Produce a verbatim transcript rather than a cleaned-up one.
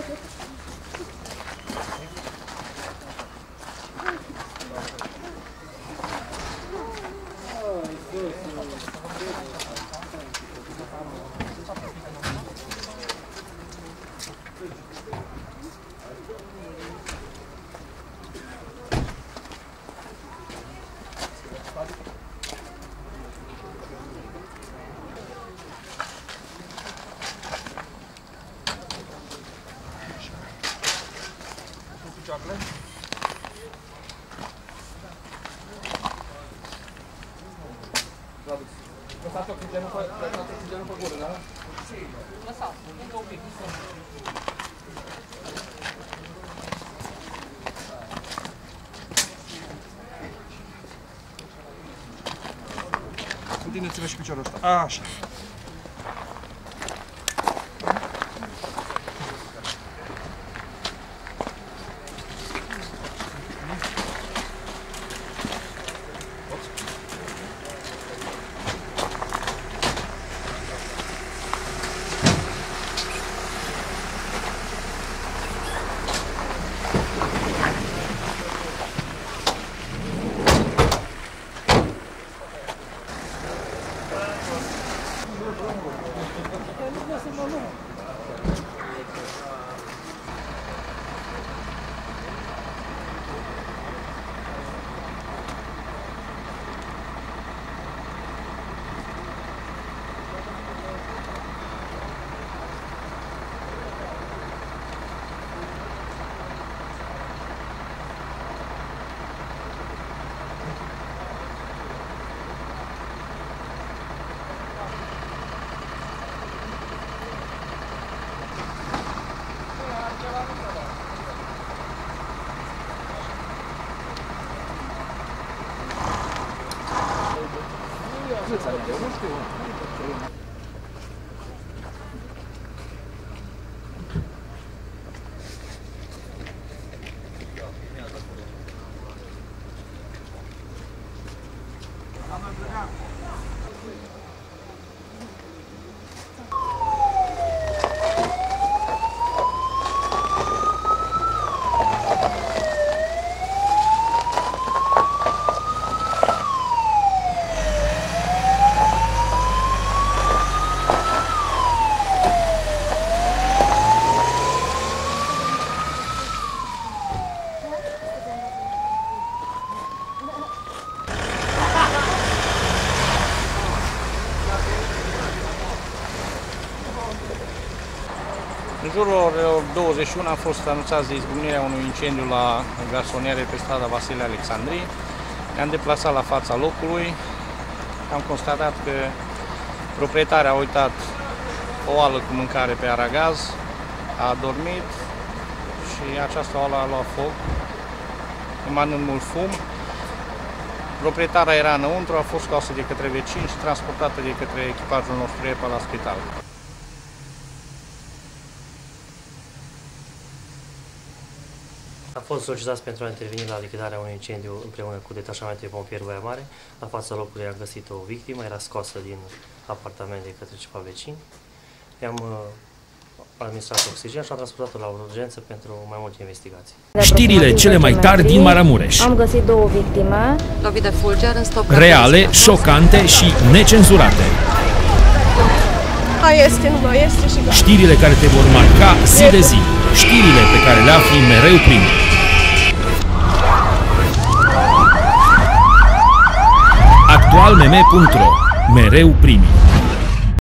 Chocolate. Lăsați oxigenul pe, lăsați oxigenul pe gură, da? Lăsați, încă un pic. Întineți-vă și piciorul ăsta. Așa. Eu nu știu. În jurul orelor douăzeci și unu a fost anunțat de izbucnirea unui incendiu la garsoniere pe strada Vasile Alexandrii. Ne-am deplasat la fața locului. Am constatat că proprietarea a uitat o oală cu mâncare pe aragaz, a adormit și această oală a luat foc, emanând mult fum. Proprietarea era înăuntru, a fost scoasă de către vecini și transportată de către echipajul nostru E P A la spital. Am fost solicitați pentru a interveni la lichidarea unui incendiu împreună cu detașamentul de pompieri Baia Mare. La fața locului am găsit o victimă, era scoasă din apartament de către ceva vecini. I-am administrat oxigen și am transportat-o la urgență pentru mai multe investigații. Știrile cele mai tari din Maramureș. Am găsit două victime. Lovit de fulger în stop. Reale, șocante și necenzurate. Hai este, nu mai este și gata. Știrile care te vor marca zi de zi. Știrile pe care le afli mereu primi. actual m m punct ro. Mereu primi.